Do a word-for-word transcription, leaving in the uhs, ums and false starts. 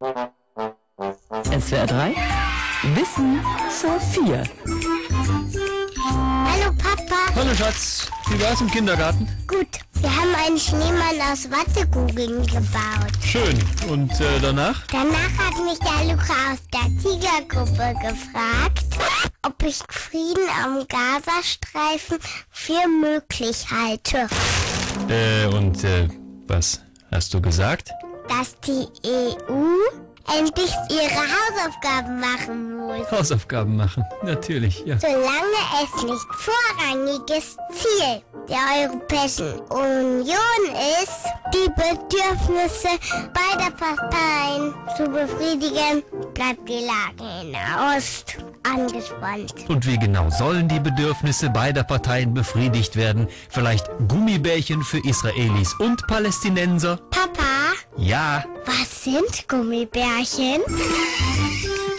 S W R drei Wissen vor vier. Hallo Papa. Hallo Schatz, wie war's im Kindergarten? Gut, wir haben einen Schneemann aus Wattekugeln gebaut. Schön. Und äh, danach? Danach hat mich der Luca aus der Tigergruppe gefragt, ob ich Frieden am Gazastreifen für möglich halte. Äh, und äh, was hast du gesagt? Dass die E U endlich ihre Hausaufgaben machen muss. Hausaufgaben machen, natürlich, ja. Solange es nicht vorrangiges Ziel der Europäischen Union ist, die Bedürfnisse beider Parteien zu befriedigen, bleibt die Lage in Nahost angespannt. Und wie genau sollen die Bedürfnisse beider Parteien befriedigt werden? Vielleicht Gummibärchen für Israelis und Palästinenser? Papa, Ja. was sind Gummibärchen?